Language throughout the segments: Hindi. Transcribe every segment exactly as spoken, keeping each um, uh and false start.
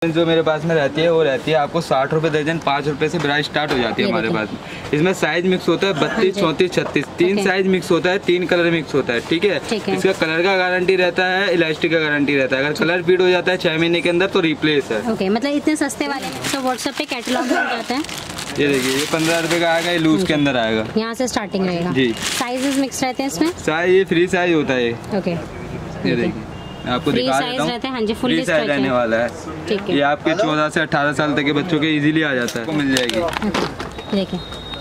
जो मेरे पास में रहती है वो रहती है आपको साठ रुपए दर्जन, पाँच रुपए से ब्राइस स्टार्ट हो जाती है हमारे पास में। इसमें साइज मिक्स होता है बत्तीस, चौंतीस, छत्तीस, तीन साइज मिक्स होता है, तीन कलर मिक्स होता है। ठीक है, इसका कलर का गारंटी रहता है, इलास्टिक का गारंटी रहता है। अगर कलर फीड हो जाता है छह महीने के अंदर तो रिप्लेस है। ओके, मतलब इतने सस्ते वाले तो व्हाट्सएप पे कैटलॉग मिल जाता है। ये देखिए, ये पंद्रह रुपए का आएगा, ये लूज के अंदर आएगा, यहाँ से स्टार्टिंग रहेगा जी। साइजेस मिक्स रहते हैं इसमें, साइज ये फ्री साइज होता है। ओके, ये देखिए आपको दिखा देता हूँ, हाँ जी, फुल फ्री साइज रहने वाला है। ठीक है, ये आपके चौदह से अठारह साल तक के बच्चों के इजीली आ जाता है, मिल जाएगी। देखिए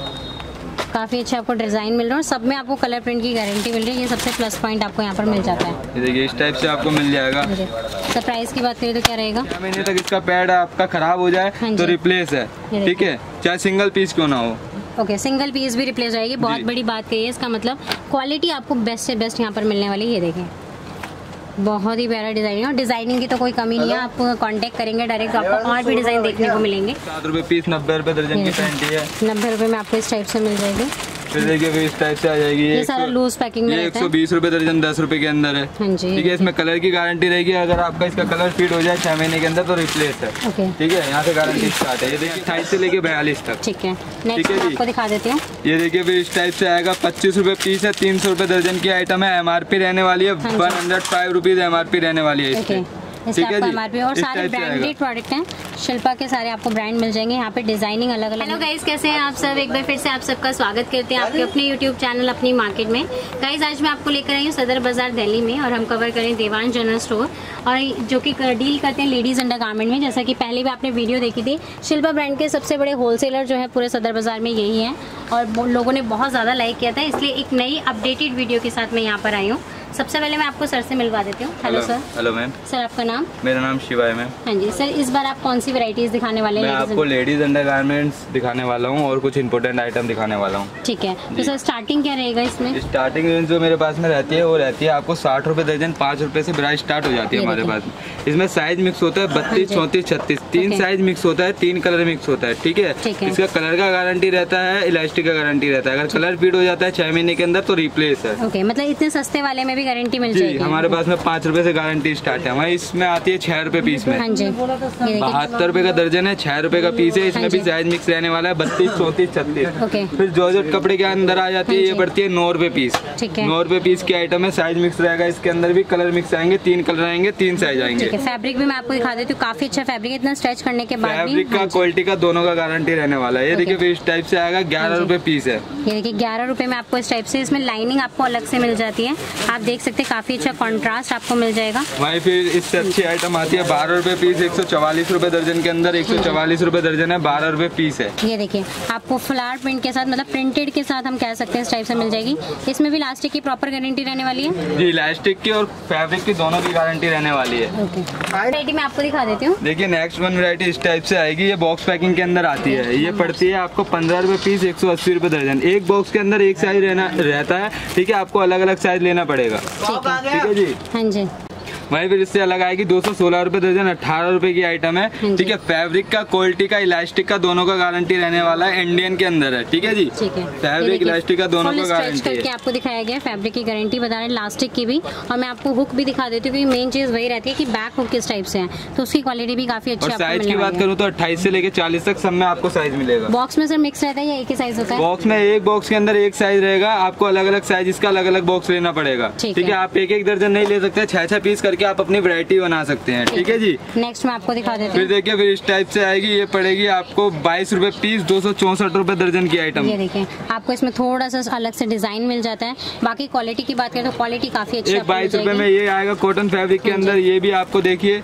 काफी अच्छा आपको डिजाइन मिल रहा है, सब में आपको कलर प्रिंट की गारंटी मिल रही है। ये सबसे प्लस पॉइंट आपको यहाँ पर मिल जाता है। ये देखिए इस टाइप से आपको मिल जाएगा। सर प्राइस की बात करें तो क्या रहेगा? छह महीने तक इसका पैड आपका खराब हो जाए तो रिप्लेस है। ठीक है, चाहे सिंगल पीस क्यों ना हो। ओके, सिंगल पीस भी रिप्लेस जाएगी। बहुत बड़ी बात कही है, इसका मतलब क्वालिटी आपको बेस्ट से बेस्ट यहाँ पर मिलने वाली है। ये देखें बहुत ही प्यारा डिजाइन है और डिजाइनिंग की तो कोई कमी नहीं है। आप कांटेक्ट करेंगे डायरेक्ट, आपको और भी डिजाइन देखने को मिलेंगे। सात रुपए पीस, नब्बे रुपए दर्जन की पैंटी है, नब्बे रुपए में आपको इस टाइप से मिल जाएगी। फिर देखिए इस टाइप से आ जाएगी। ये सारा लूज पैकिंग में एक सौ बीस रुपए दर्जन, दस रुपए के अंदर है। हाँ जी, ठीक है, इसमें कलर की गारंटी रहेगी। अगर आपका इसका कलर फीड हो जाए छह महीने के अंदर तो रिप्लेस है। ओके, ठीक है, यहाँ से गारंटी स्टार्ट है। ये देखिए अट्ठाईस से लेके बयालीस तक। ठीक है, नेक्स्ट आपको दिखा देती हूँ। ये देखिए फिर इस टाइप से आएगा, पच्चीस रुपए पीस है, तीन सौ रुपए दर्जन की आइटम है। एमआरपी रहने वाली है one hundred five rupees MRP रहने वाली है इसकी। इससे आपको एमआरपी और सारे ब्रांडेड प्रोडक्ट हैं। शिल्पा के सारे आपको ब्रांड मिल जाएंगे। यहाँ पे डिजाइनिंग अलग अलग। हेलो गाइस, कैसे हैं आप सब? एक बार फिर से आप सबका स्वागत करते हैं आपके अपने यूट्यूब चैनल अपनी मार्केट में। गाइस आज मैं आपको लेकर आई हूँ सदर बाजार दिल्ली में और हम कवर करें देवान जनरल स्टोर, और जो कि डील करते हैं लेडीज अंडर गारमेंट में। जैसा कि पहले भी आपने वीडियो देखी थी, शिल्पा ब्रांड के सबसे बड़े होलसेलर जो है पूरे सदर बाजार में यही है और लोगों ने बहुत ज्यादा लाइक किया था, इसलिए एक नई अपडेटेड वीडियो के साथ मैं यहाँ पर आई हूँ। सबसे पहले मैं आपको सर से मिलवा देती हूँ। Hello sir. Hello ma'am. Sir आपका नाम? मेरा नाम शिवा है मैम। हाँ जी सर, इस बार आप कौन सी वैरायटीज दिखाने वाले हैं? मैं आपको लेडीज अंडरगारमेंट्स दिखाने वाला हूँ और कुछ इंपोर्टेंट आइटम दिखाने वाला हूँ। ठीक है, तो सर स्टार्टिंग क्या रहेगा इसमें? स्टार्टिंग रेंज जो मेरे पास में रहती है वो रहती है आपको साठ रुपए दर्जन, पाँच रुपए से ब्राइस स्टार्ट हो जाती है हमारे पास। इसमें साइज मिक्स होता है बत्तीस, चौंतीस, छत्तीस, तीन साइज मिक्स होता है, तीन कलर मिक्स होता है। ठीक है, इसका कलर का गारंटी रहता है, इलास्टिक का गारंटी रहता है। अगर कलर फीड हो जाता है छह महीने के अंदर तो रिप्लेस है। ओके, मतलब इतने सस्ते वाले में भी गारंटी मिल जाएगी? हमारे पास में पाँच रुपए से गारंटी स्टार्ट है। हमारी इसमें आती है छह रुपए पीस में। हाँ जी, बहत्तर रुपए का दर्जन है, छह रुपए का पीस है। इसमें भी साइज मिक्स रहने वाला है बत्तीस, चौंतीस, छत्तीस। फिर जॉर्जेट कपड़े के अंदर आ जाती है, ये पड़ती है नौ रुपए पीस। नौ रुपए पीस की आइटम है, साइज मिक्स रहेगा। इसके अंदर भी कलर मिक्स आएंगे, तीन कलर आएंगे, तीन साइज आएंगे। फैब्रिक भी मैं आपको दिखा देती हूँ, काफी अच्छा फैब्रिक है। इतना स्ट्रेच करने के बाद फैब्रिक का, क्वालिटी का, दोनों का गारंटी रहने वाला है। ये देखिए फिर इस टाइप से आएगा, ग्यारह रुपए पीस है। ये देखिए ग्यारह रुपए में आपको इस टाइप से, इसमें लाइनिंग आपको अलग से मिल जाती है। आप देख सकते हैं काफी अच्छा कॉन्ट्रास्ट आपको मिल जाएगा। वहीं फिर इससे अच्छी आइटम आती है बारह रुपए पीस, एक सौ चवालीस रुपए दर्जन के अंदर, एक सौ चवालीस रुपए दर्जन है, बारह रुपए पीस है। ये देखिए आपको फ्लावर प्रिंट के साथ, मतलब प्रिंटेड के साथ हम कह सकते हैं, इस टाइप से मिल जाएगी। इसमें भी इलास्टिक की प्रॉपर गारंटी रहने वाली है जी, इलास्टिक की और फैब्रिक की दोनों की गारंटी रहने वाली है। वैरायटी मैं आपको दिखा देती हूँ। देखिए नेक्स्ट वन वैरायटी इस टाइप से आएगी। ये बॉक्स पैकिंग के अंदर आती है। ये पड़ती है आपको पंद्रह रुपए पीस, एक सौ अस्सी रुपए दर्जन। एक बॉक्स के अंदर एक साइज रहना रहता है। ठीक है, आपको अलग अलग साइज लेना पड़ेगा। ठीक है जी। हाँ जी, वहीं फिर इससे अलग आएगी दो सौ सोलह रुपए दर्जन, अठारह रुपए की आइटम है। ठीक है, फैब्रिक का, क्वालिटी का, इलास्टिक का, दोनों का गारंटी रहने वाला है। इंडियन के अंदर है। ठीक है जी, ठीक है। फैब्रिक, इलास्टिक का दोनों का गारंटी है। आपको दिखाया गया फैब्रिक की गारंटी बता रहे हैं, इलास्टिक की भी। और मैं आपको हुक भी दिखा देती हूँ, क्योंकि मेन चीज वही रहती है कि बैक हुक किस टाइप से है, तो उसकी क्वालिटी भी काफी अच्छी है। साइज की बात करूँ तो अट्ठाईस से लेकर चालीस तक सब में आपको साइज मिलेगा। बॉक्स में सर मिक्स रहता है या एक ही साइज होता है? बॉक्स में एक बॉक्स के अंदर एक साइज रहेगा। आपको अलग अलग साइज इसका अलग अलग बॉक्स लेना पड़ेगा। ठीक है, आप एक एक दर्जन नहीं ले सकते, छह छह पीस करके आप अपनी वैरायटी बना सकते हैं। ठीक है जी। नेक्स्ट मैं आपको दिखा देती हूँ। फिर देखिए फिर इस टाइप से आएगी। ये पड़ेगी आपको बाईस रुपए पीस, दो सौ चौसठ रुपए दर्जन की आइटम। ये देखिए आपको इसमें थोड़ा सा अलग से डिजाइन मिल जाता है। बाकी क्वालिटी की बात करें तो क्वालिटी काफी अच्छी है। बाईस रुपए में ये आएगा कॉटन फैब्रिक के अंदर। ये भी आपको देखिए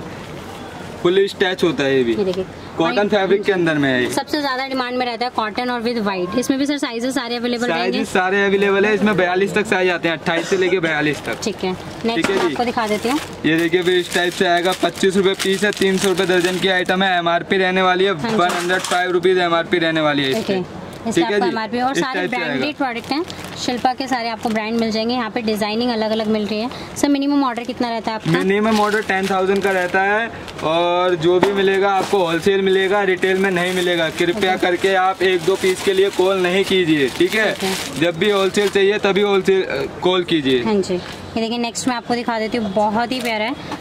फुल स्टैच होता है। ये भी कॉटन फैब्रिक के अंदर में है। सबसे ज्यादा डिमांड में रहता है कॉटन और विद व्हाइट। इसमें भी सर साइजेस सारे अवेलेबल रहेंगे? साइजेस सारे अवेलेबल है। इसमें बयालीस तक साइज आते हैं, अट्ठाईस से लेके बयालीस तक। ठीक है, नेक्स्ट मैं आपको दिखा देती हूँ। ये देखिए फिर इस टाइप से आएगा, पच्चीस रुपए पीस है, तीन सौ रुपए दर्जन की आइटम है। एमआरपी रहने वाली है one hundred five rupees MRP रहने वाली है इसकी। इसका आपको एमआरपी और सारे ब्रांडेड प्रोडक्ट हैं। शिल्पा के सारे आपको ब्रांड मिल जाएंगे। यहाँ पे डिजाइनिंग अलग अलग मिल रही है। सर मिनिमम ऑर्डर कितना रहता है आपका? मिनिमम ऑर्डर टेन थाउजेंड का रहता है और जो भी मिलेगा आपको होलसेल मिलेगा, रिटेल में नहीं मिलेगा। कृपया करके आप एक दो पीस के लिए कॉल नहीं कीजिए। ठीक है, जब भी होलसेल चाहिए तभी होलसेल कॉल कीजिए। हाँ जी, ये देखिए नेक्स्ट मैं आपको दिखा देती हूँ। बहुत ही प्यारा है,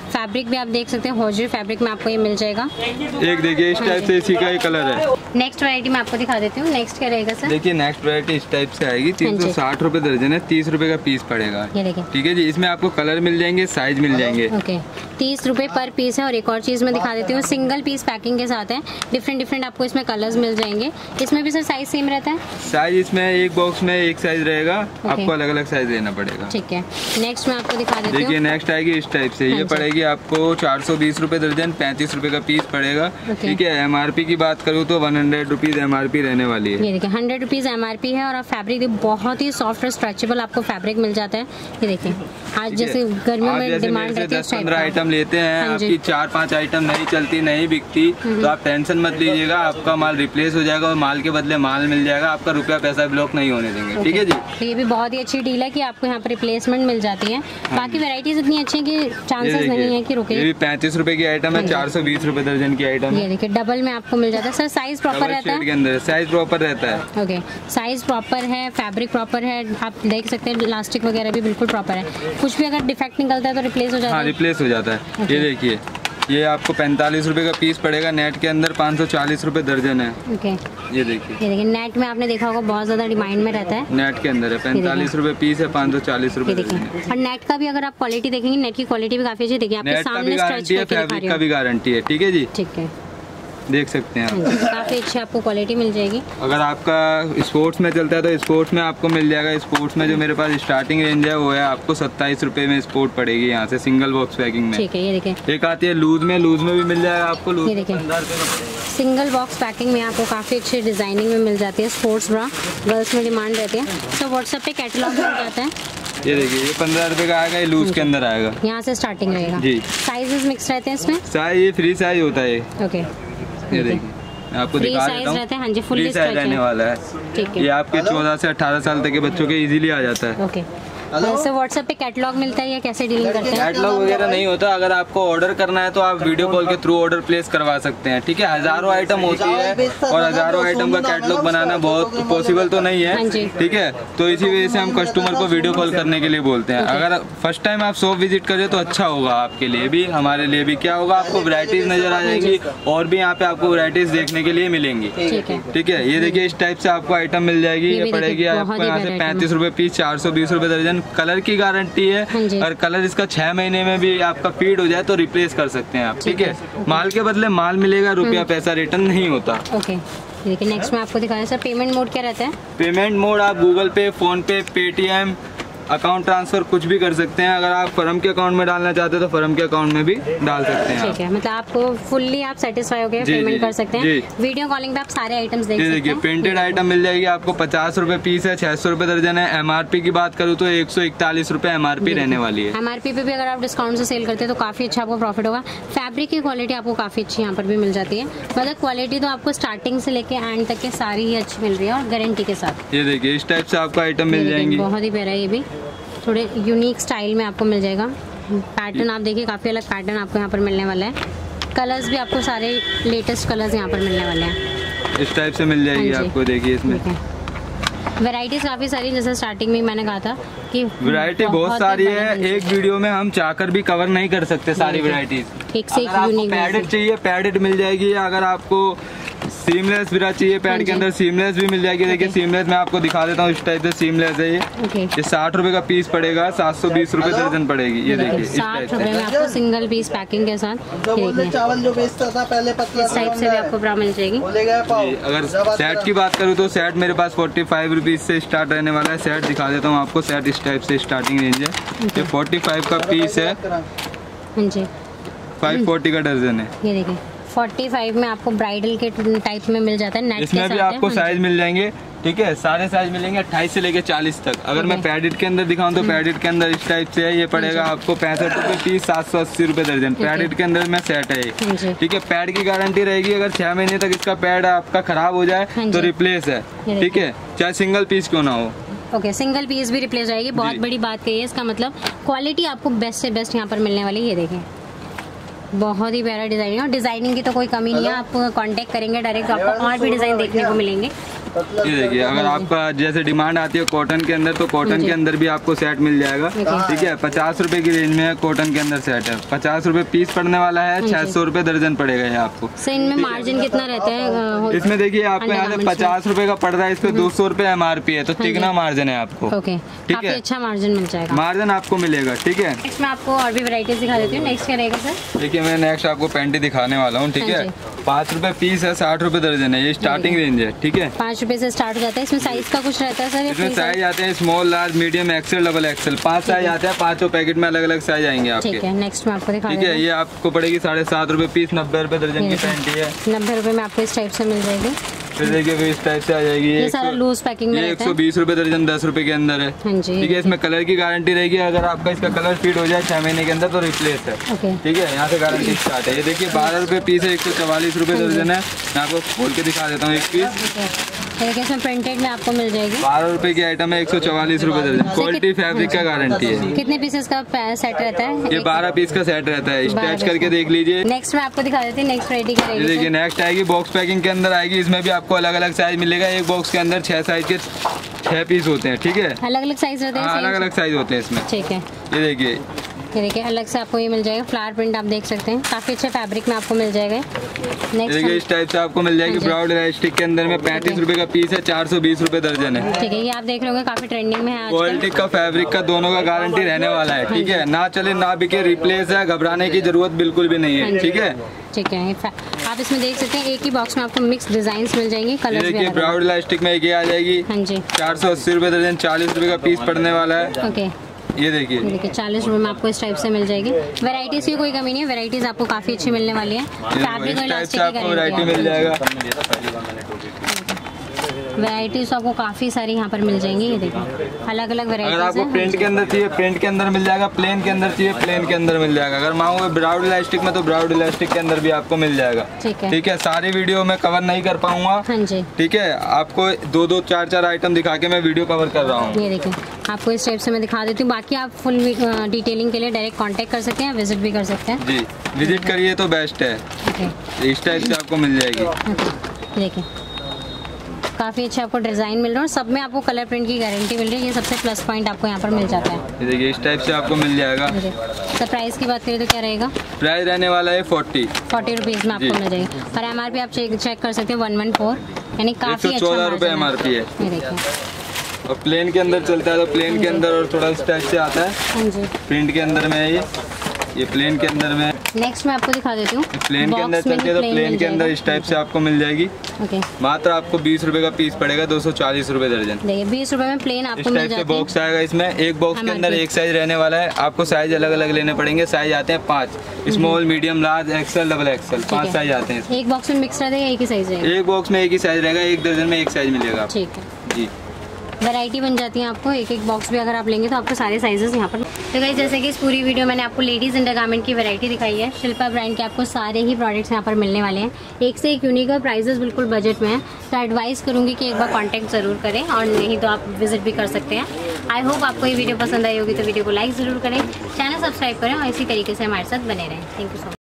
फैब्रिक भी आप देख सकते हैं हॉजरी फैब्रिक में आपको ये मिल जाएगा। एक देखिए इस टाइप से इसी का ही कलर है। नेक्स्ट वैरायटी मैं आपको दिखा देती हूँ। नेक्स्ट क्या रहेगा सर? देखिए नेक्स्ट वैरायटी इस टाइप से आएगी, तीन सौ साठ रुपए दर्जन है, तीस रुपए का पीस पड़ेगा। ये देखिए, ठीक है जी। इसमें आपको कलर मिल जाएंगे, साइज मिल जाएंगे। ओके, तीस रुपए पर पीस है। और एक और चीज मैं दिखा देती हूँ, सिंगल पीस पैकिंग के साथ है, डिफरेंट डिफरेंट आपको इसमें कलर्स मिल जाएंगे। इसमें भी सर साइज सेम रहता है? साइज इसमें एक बॉक्स में एक साइज रहेगा, आपको अलग अलग साइज लेना पड़ेगा। ठीक है, नेक्स्ट मैं आपको दिखा देती हूँ। देखिए नेक्स्ट आएगी इस टाइप से, ये पड़ेगी आपको चार सौ बीस रुपए दर्जन, पैंतीस रुपए का पीस पड़ेगा। ठीक है, एमआरपी की बात करूँ तो वन हंड्रेड रुपीज एमआरपी रहने वाली है। ये देखिए हंड्रेड रुपीज एमआरपी है। और फैब्रिक बहुत ही सॉफ्ट और स्ट्रेचेबल आपको फैब्रिक मिल जाता है। ये देखिए, आज जैसे गर्मियों में डिमांड रहती है, दस पंद्रह आइटम लेते हैं, आपकी चार पाँच आइटम नहीं चलती, नहीं बिकती, तो आप टेंशन मत लीजिएगा, आपका माल रिप्लेस हो जाएगा और माल के बदले माल मिल जाएगा, आपका रुपया पैसा ब्लॉक नहीं होने देंगे। ठीक है जी। तो ये भी बहुत ही अच्छी डील है कि आपको यहाँ पर रिप्लेसमेंट मिल जाती है। बाकी वेराइटीज इतनी अच्छी है कि चांसेस नहीं है कि रुके। ये पैंतीस रुपए की आइटम है, चार सौ बीस रुपए दर्जन की आइटम है। ये देखिए डबल में आपको मिल जाता है। सर साइज प्रॉपर रहता है? के अंदर साइज प्रॉपर रहता है। ओके, साइज प्रॉपर है, फैब्रिक प्रॉपर है, आप देख सकते हैं इलास्टिक वगैरह भी बिल्कुल प्रॉपर है। कुछ भी अगर डिफेक्ट निकलता है तो रिप्लेस हो जाता है। हाँ, रिप्लेस हो जाता है। ये देखिए, ये आपको पैंतालीस रुपए का पीस पड़ेगा, नेट के अंदर पाँच सौ चालीस रुपए दर्जन है। ओके, ये देखिए, ये देखिए नेट में आपने देखा होगा बहुत ज्यादा डिमांड में रहता है। नेट के अंदर है, पैंतालीस रुपए पीस है, पाँच सौ चालीस रुपए। और नेट का भी अगर आप क्वालिटी देखेंगे, नेट की क्वालिटी भी काफी अच्छी। देखिए आपके सामने स्ट्रेच है, फैब्रिक का भी गारंटी है। ठीक है जी, ठीक है, देख सकते हैं आप, काफी अच्छी आपको क्वालिटी मिल जाएगी। अगर आपका स्पोर्ट्स में चलता है तो स्पोर्ट्स में आपको मिल जाएगा। स्पोर्ट्स में जो मेरे पास स्टार्टिंग रेंज है वो है आपको सत्ताईस रुपए में स्पोर्ट पड़ेगी यहाँ से, सिंगल बॉक्स पैकिंग में। ठीक है, ये देखिए एक आती है लूज में, लूज में भी मिल जाएगा आपको। लूज ये देखिए सिंगल बॉक्स पैकिंग में आपको काफी अच्छी डिजाइनिंग में मिल जाती है। स्पोर्ट्स ब्रा गर्ल्स में डिमांड रहती है, तो व्हाट्सएप पे कैटलॉग मिल जाता है। ये देखिए, ये पंद्रह रुपए का आएगा, ये लूज के अंदर आएगा, यहाँ से स्टार्टिंग रहेगा जी। साइजेस मिक्स रहते हैं इसमें? साइज ये फ्री साइज होता है। ओके, ये देखिए आपको दिखा देता हूँ, रहते हैं। हाँ जी, फुल साइज रहने वाला है। ठीक है, ये आपके चौदह से अठारह साल तक के बच्चों के इजीली आ जाता है। ओके, सर व्हाट्सएप पे कैटलॉग मिलता है या कैसे डीलिंग करते हैं? कैटलॉग वगैरह नहीं होता, अगर आपको ऑर्डर करना है तो आप वीडियो कॉल के थ्रू ऑर्डर प्लेस करवा सकते हैं। ठीक है, हजारों आइटम होती है और हजारों आइटम का कैटलॉग बनाना बहुत पॉसिबल तो नहीं है। ठीक है, तो इसी वजह से हम कस्टमर को वीडियो कॉल करने के लिए बोलते हैं। अगर फर्स्ट टाइम आप शॉप विजिट करें तो अच्छा होगा, आपके लिए भी हमारे लिए भी। क्या होगा, आपको वैरायटीज नजर आ जाएंगी और भी यहाँ पे आपको वैरायटीज देखने के लिए मिलेंगी। ठीक है, ये देखिए इस टाइप से आपको आइटम मिल जाएगी। ये पड़ेगी आपको यहाँ से पैंतीस रुपए पीस, चार सौ बीस रुपए दर्जन। कलर की गारंटी है और कलर इसका छह महीने में भी आपका फीड हो जाए तो रिप्लेस कर सकते हैं आप। ठीक है, माल के बदले माल मिलेगा, रुपया पैसा रिटर्न नहीं होता। ओके, देखिए नेक्स्ट में आपको दिखाया सर पेमेंट मोड क्या रहता है? पेमेंट मोड आप Google Pay, PhonePe, Paytm, account transfer कुछ भी कर सकते हैं। अगर आप फर्म के अकाउंट में डालना चाहते हैं तो फर्म के अकाउंट में भी डाल सकते हैं। ठीक है, मतलब आपको फुल्ली आप सेटिस्फाई हो गए, पेमेंट कर सकते हैं। वीडियो कॉलिंग पे आप सारे आइटम्स देख सकते हैं। देखिए प्रिंटेड आइटम मिल जाएगी आपको, पचास रुपए पीस है, छह सौ रुपए दर्जन है। एमआरपी की बात करूँ तो एक सौ इकतालीस रुपए एमआरपी रहने वाली है। एमआरपी पे भी अगर आप डिस्काउंट से सेल करते हैं तो काफी अच्छा आपको प्रॉफिट होगा। फैब्रिक की क्वालिटी आपको काफी अच्छी यहाँ पर भी मिल जाती है, मतलब क्वालिटी तो आपको स्टार्टिंग से लेके एंड तक के सारी ही अच्छी मिल रही है और गारंटी के साथ। ये देखिए इस टाइप से आपको आइटम मिल जाएंगी, बहुत ही प्यारा, ये भी थोड़े यूनिक स्टाइल में आपको मिल जाएगा। पैटर्न आप देखिए, काफ़ी अलग पैटर्न आपको यहाँ पर मिलने वाला है। कलर्स भी आपको सारे लेटेस्ट कलर्स यहाँ पर मिलने वाले हैं। इस टाइप से मिल जाएगी आपको। देखिए इसमें वैरायटीज काफ़ी सारी, जैसे स्टार्टिंग में मैंने कहा था कि वैरायटी बहुत सारी है। एक वीडियो में हम चाहकर भी कवर नहीं कर सकते सारी वैरायटीज। एक से एक यूनिक पैडेड चाहिए, पैडेड मिल जाएगी। अगर आपको सीमलेस ब्रा चाहिए, पैड के अंदर सीमलेस भी मिल जाएगी। देखिए सीमलेस मैं आपको दिखा देता हूँ, इस टाइप से सीमलेस है ये। ये साठ रुपए का पीस पड़ेगा, सात सौ बीस रुपए दर्जन पड़ेगी। ये देखिए साठ रुपए में आपको सिंगल पीस पैकिंग के साथ चावल जो बेचता था पहले, इस टाइप से भी आपको ब्रा मिल जाएगी। अगर सेट की बात करूँ तो सेट मेरे पास फोर्टी फाइव रुपीज से स्टार्ट रहने वाला है। सेट दिखा देता हूँ आपको, सेट इस टाइप से स्टार्टिंग रेंज है। ये फोर्टी फाइव का पीस है, फाइव फोर्टी का दर्जन है। ये देखिए पैंतालीस में आपको ब्राइडल के टाइप में मिल जाता है। नेट इसमें भी आपको साइज मिल जाएंगे। ठीक है, सारे साइज मिलेंगे अट्ठाईस से लेके चालीस तक। अगर मैं पैडेड के अंदर दिखाऊं तो पैडेड के अंदर इस टाइप से है। ये पड़ेगा आपको पैंसठ रुपए पीस, सात सौ अस्सी रुपए दर्जन। पैडेड के अंदर में सेट है। ठीक है, पैड की गारंटी रहेगी। अगर छह महीने तक इसका पैड आपका खराब हो जाए तो रिप्लेस है। ठीक है, चाहे सिंगल पीस क्यों ना हो। ओके, सिंगल पीस भी रिप्लेस जाएगी। बहुत बड़ी बात कही है, इसका मतलब क्वालिटी आपको बेस्ट से बेस्ट यहाँ पर मिलने वाली है। ये देखें, बहुत ही प्यारा डिजाइन है और डिजाइनिंग की तो कोई कमी नहीं है। आप कांटेक्ट करेंगे डायरेक्ट, आपको और भी डिजाइन देखने को मिलेंगे। ये देखिए, अगर आपका जैसे डिमांड आती है कॉटन के अंदर तो कॉटन के अंदर भी आपको सेट मिल जाएगा। ठीक है, पचास रुपए की रेंज में कॉटन के अंदर सेट है, पचास रुपए पीस पड़ने वाला है, छह सौ रुपए दर्जन पड़ेगा ये आपको। इनमें मार्जिन कितना रहता है? इसमें देखिए आपको यहाँ से पचास रुपए का पड़ रहा है, इस पे दो सौ रुपए एम आर पी है, तो तिगना मार्जिन है आपको। ओके, ठीक है, अच्छा मार्जिन मिल जाएगा, मार्जिन आपको मिलेगा। ठीक है, नेक्स्ट मैं आपको और भी वैरायटीज दिखा देती हूँ। नेक्स्ट क्या रहेगा सर? देखिए मैं नेक्स्ट आपको पैंटी दिखाने वाला हूँ। ठीक है, पाँच रुपए पीस है, साठ रुपए दर्जन है, ये स्टार्टिंग रेंज है। ठीक है, पाँच रुपए से स्टार्ट हो जाता है। इसमें साइज का कुछ रहता है सर? इसमें साइज आते हैं small, large, medium, XL, double XL, पांच साइज आते हैं। पांचों पैकेट में अलग अलग साइज आएंगे आपके। ठीक है, नेक्स्ट मैं आपको दिखा ठीक है, ये आपको पड़ेगी साढ़े सात रुपए पीस, नब्बे रुपए दर्जन की पैंटी है। नब्बे रुपए में आपको इस टाइप से मिल जाएगी। फिर देखिए इस टाइप से आ जाएगी, ये सारा लूज पैकिंग में एक सौ बीस रुपए दर्जन, दस रुपए के अंदर है। ठीक है, इसमें कलर की गारंटी रहेगी, अगर आपका इसका कलर फीड हो जाए छह महीने के अंदर तो रिप्लेस है। ठीक है, यहाँ से गारंटी स्टार्ट है। ये देखिए बारह रुपए पीस है, एक सौ चवालीस रुपए दर्जन है। मैं आपको खोल के दिखा देता हूँ एक पीस। इसमें प्रिंटेड में आपको मिल जाएगी, बारह रुपए की आइटम है, एक सौ चवालीस रुपए दर्जन। क्वालिटी फैब्रिक का गारंटी है। कितने पीसेस का सेट रहता है? ये बारह पीस का सेट रहता है, स्ट्रेच करके देख लीजिए। नेक्स्ट मैं आपको दिखा देती हूँ, नेक्स्ट वैरायटी क्या रहेगी? देखिए नेक्स्ट आएगी बॉक्स पैकिंग के अंदर आएगी, इसमें भी आपको अलग अलग साइज मिलेगा। एक बॉक्स के अंदर छह साइज के छह पीस होते हैं। ठीक है, अलग अलग साइज होते हैं, अलग अलग साइज होते हैं इसमें। ठीक है, ये देखिए, ये देखिए अलग से आपको ये मिल जाएगा, फ्लावर प्रिंट आप देख सकते हैं, काफी अच्छे फैब्रिक में आपको मिल जाएगा। नेक्स्ट देखिए इस टाइप से आपको मिल जाएगी ब्राउड इलास्टिक के अंदर में, पैंतीस रुपए का पीस है, चार सौ बीस रुपए दर्जन है। ठीक है, ये आप देख रहे होंगे काफी ट्रेंडिंग में है। क्वालिटी का फैब्रिक का दोनों का गारंटी रहने वाला है। ठीक है, ना चले ना बिके, रिप्लेस है, घबराने की जरूरत बिल्कुल भी नहीं है। ठीक है, ठीक है, आप इसमें देख सकते हैं एक ही बॉक्स में आपको मिक्स डिजाइन मिल जाएंगे, कलर भी देखिए ब्राउड इलास्टिक में एक ही आ जाएगी। हाँ जी, चार सौ अस्सी रुपए दर्जन, चालीस रुपए का पीस पड़ने वाला है। ओके, ये देखिए, देखिए चालीस रुपए में आपको इस टाइप से मिल जाएगी। वैरायटीज की कोई कमी नहीं है, वैरायटीज आपको काफी अच्छी मिलने वाली है। फैब्रिक और इलास्टिक की आपको वैरायटी मिल जाएगा। वैरायटीज आपको काफी सारी यहाँ पर मिल जाएंगी। ये देखिए अलग अलग वैरायटीज। अगर आपको प्रिंट के अंदर चाहिए प्रिंट के अंदर मिल जाएगा, प्लेन के अंदर चाहिए प्लेन के अंदर मिल जाएगा। अगर मांगोगे ब्राउड इलास्टिक में तो ब्राउड इलास्टिक के अंदर भी आपको मिल जाएगा। ठीक है, ठीक है, सारी वीडियो में कवर नहीं कर पाऊंगा। हाँ जी, ठीक है, आपको दो दो चार चार आइटम दिखा के मैं वीडियो कवर कर रहा हूँ। ये देखिए आपको इस टाइप से मैं दिखा देती हूँ। बाकी आप फुल डिटेलिंग के लिए डायरेक्ट कांटेक्ट कर सकते हैं, विजिट भी कर सकते हैं। जी, विजिट करिए तो बेस्ट है। इस टाइप से आपको मिल जाएगी। देखिए काफी अच्छा आपको डिजाइन मिल रहा है, सब में आपको कलर प्रिंट की गारंटी मिल रही है। ये सबसे प्लस पॉइंट आपको यहाँ पर मिल जाता है। देखिए इस टाइप से आपको मिल जाएगा। सर प्राइस की बात करें तो क्या रहेगा? प्राइस रहने वाला है फोर्टी फोर्टी रुपीज में आपको मिल जाएगी। और एम आर पी आप चेक चेक कर सकते हैं वन वन फोर, यानी काफी अच्छा चौदह रुपए एम आर पी है। ये देखिए, और प्लेन के अंदर चलता है तो प्लेन के अंदर और थोड़ा इस टाइप से आता है। हाँ जी, प्रिंट के अंदर में है ये ये प्लेन के अंदर में। नेक्स्ट मैं आपको दिखा देती हूँ, प्लेन के अंदर चलती है तो प्लेन के अंदर इस टाइप से आपको मिल जाएगी। ओके, मात्र आपको बीस रुपए का पीस पड़ेगा, दो सौ चालीस रुपए दर्जन। देखिए बीस रुपए में प्लेन आपको मिल जाती है। बॉक्स आएगा इसमें, एक बॉक्स के अंदर एक साइज रहने वाला है। आपको साइज अलग अलग लेने पड़ेंगे। साइज आते हैं पाँच, small, medium, large, XL, double XL, पाँच साइज आते हैं। एक बॉक्स में मिक्स रहेगा, एक ही साइज रहेगा? एक बॉक्स में एक ही साइज रहेगा, एक दर्जन में एक साइज मिलेगा। ठीक है जी, वैरायटी बन जाती है आपको। एक एक बॉक्स भी अगर आप लेंगे तो आपको सारे साइजेस यहाँ पर। तो गाइस जैसे कि इस पूरी वीडियो मैंने आपको लेडीज अंडरगारमेंट की वैरायटी दिखाई है। शिल्पा ब्रांड के आपको सारे ही प्रोडक्ट्स यहाँ पर मिलने वाले हैं, एक से एक यूनिक और प्राइजेस बिल्कुल बजट में है। तो एडवाइस करूंगी कि एक बार कांटेक्ट जरूर करें, और नहीं तो आप विजिट भी कर सकते हैं। आई होप आपको ये वीडियो पसंद आई होगी, तो वीडियो को लाइक जरूर करें, चैनल सब्सक्राइब करें और इसी तरीके से हमारे साथ बने रहें। Thank you so much.